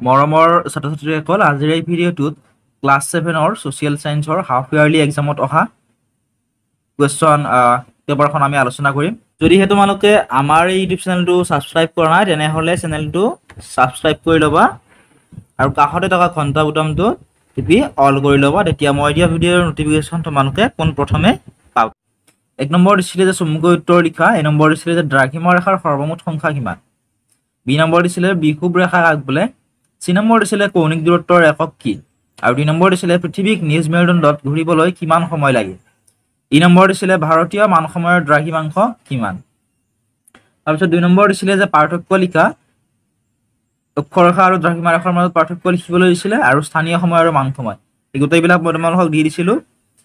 মৰমৰ ছাত্ৰ-ছাত্ৰীসকল আজিৰ এই ভিডিঅ'টোত ক্লাছ 7ৰ ছ'চিয়েল সায়েন্সৰ হাফ ইয়াৰলি এক্সামত অহা কুৱেশ্যন পেপাৰখন আমি আলোচনা কৰিম। যদিহে তোমালোকে আমাৰ এই ইউটিউব চেনেলটো ছাবস্ক্ৰাইব কৰা নাই তেনেহ'লে চেনেলটো ছাবস্ক্ৰাইব কৰি ল'বা আৰু কাষতে থকা ঘণ্টা বুটামটো টিপি অল কৰি ল'বা, তেতিয়া মই দিয়া ভিডিঅ'ৰ নটিফিকেশ্যন তোমালোকে পোনপ্ৰথমে পাবা। 1 নম্বৰ দিছিলে যে চমুকৈ উত্তৰ লিখা, এ নম্বৰ দিছিলে যে দ্ৰাঘিমা ৰেখাৰ সৰ্বমুঠ সংখ্যা কিমান, বি নম্বৰ দিছিলে বিষুৱ ৰেখা কাক বোলে, চি নম্বৰ দিছিলে কৌণিক দূৰত্বৰ একক কি, আৰু 2 নম্বৰ দিছিলে পৃথিৱীক নিজ মেৰুদণ্ডত ঘূৰিবলৈ কিমান সময় লাগে, ই নম্বৰ দিছিলে ভাৰতীয় মান সময়ৰ দ্ৰাঘিমাংশ কিমান। তাৰপিছত 2 নম্বৰ দিছিলে যে পাৰ্থক্য লিখা, অক্ষৰেখা আৰু দ্ৰাঘিমা ৰেখাৰ মাজত পাৰ্থক্য লিখিবলৈ দিছিলে আৰু স্থানীয় সময় আৰু মান সময়, এই গোটেইবিলাক মই তোমালোকক দি দিছিলোঁ।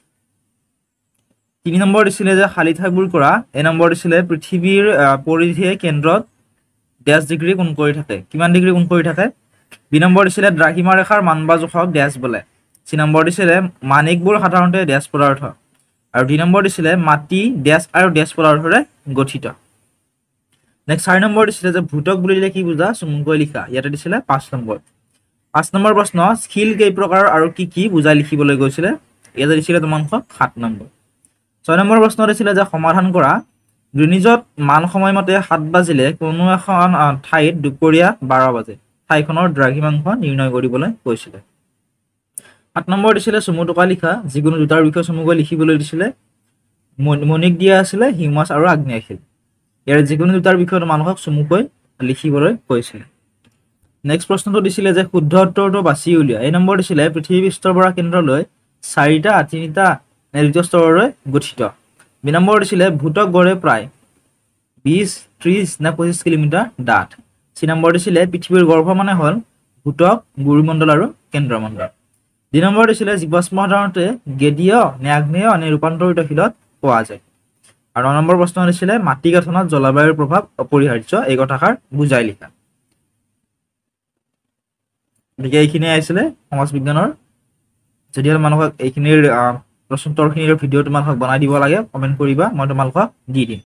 3 নম্বৰ দিছিলে যে খালী ঠাইবোৰ কৰা, এ নম্বৰ দিছিলে পৃথিৱীৰ পৰিধিয়ে কেন্দ্ৰত ডেছ ডিগ্ৰী কোণ কৰি থাকে, কিমান ডিগ্ৰী কোণ কৰি থাকে। বি নম্বৰ দিছিলে দ্ৰাঘিমা ৰেখাৰ মান বা জোখক ডেছ বোলে, চি নম্বৰ দিছিলে মানিকবোৰ সাধাৰণতে ডেছ পদাৰ্থ, আৰু 2 নম্বৰ দিছিলে মাটি ডেছ আৰু ডেছ পদাৰ্থৰে গঠিত। নেক্সট 4 নম্বৰ দিছিলে যে ভূতক বুলিলে কি বুজা, চমুকৈ লিখা, ইয়াতে দিছিলে 5 নম্বৰ। 5 নম্বৰ প্ৰশ্ন শিল কেই প্ৰকাৰৰ আৰু কি কি বুজাই লিখিবলৈ গৈছিলে, ইয়াতে দিছিলে তোমালোকক 7 নম্বৰ। 6 নম্বৰ প্ৰশ্ন দিছিলে যে সমাধান কৰা, গ্ৰীনিজত মান সময়মতে 7 বাজিলে কোনো এখন ঠাইত দুপৰীয়া 12 বাজে, ঠাইখনৰ দ্ৰাঘিমাংশ নিৰ্ণয় কৰিবলৈ কৈছিলে। 7 নম্বৰ দিছিলে চমু টকা লিখা, যিকোনো দুটাৰ বিষয়ে চমুকৈ লিখিবলৈ দিছিলে, মণিক দিয়া আছিলে হিউমাছ আৰু আগ্নেয়শিল, ইয়াৰ যিকোনো দুটাৰ বিষয়ে মানুহক চমুকৈ লিখিবলৈ কৈছিলে। নেক্সট প্ৰশ্নটো দিছিলে যে শুদ্ধ উত্তৰটো বাছি উলিওৱা, এই নম্বৰ দিছিলে পৃথিৱী পৃষ্ঠৰ পৰা কেন্দ্ৰলৈ 4টা 3টা নে 2টা স্তৰৰে গঠিত। বি নম্বৰ দিছিলে ভূতক গড়ে প্ৰায় 20, 30 নে 25 কিলোমিটাৰ ডাঠ। চি নম্বৰ দিছিলে পৃথিৱীৰ গৰ্ভ মানে হ'ল ভূতক, গুৰুমণ্ডল আৰু কেন্দ্ৰমণ্ডল। 2 নম্বৰ দিছিলে জীৱাশ্ম সাধাৰণতে গেদীয় নে আগ্নেয় নে ৰূপান্তৰিত শিলত পোৱা যায়, আৰু 9 নম্বৰ প্ৰশ্ন দিছিলে মাটি গঠনত জলবায়ুৰ প্ৰভাৱ অপৰিহাৰ্য, এই কথাষাৰ বুজাই লিখা। গতিকে এইখিনিয়ে আহিছিলে সমাজ বিজ্ঞানৰ। যদি মানুহক এইখিনিৰ প্ৰশ্নোত্তৰখিনিৰ ভিডিঅ' তোমালোকক বনাই দিব লাগে কমেণ্ট কৰিবা, মই তোমালোকক দি দিম।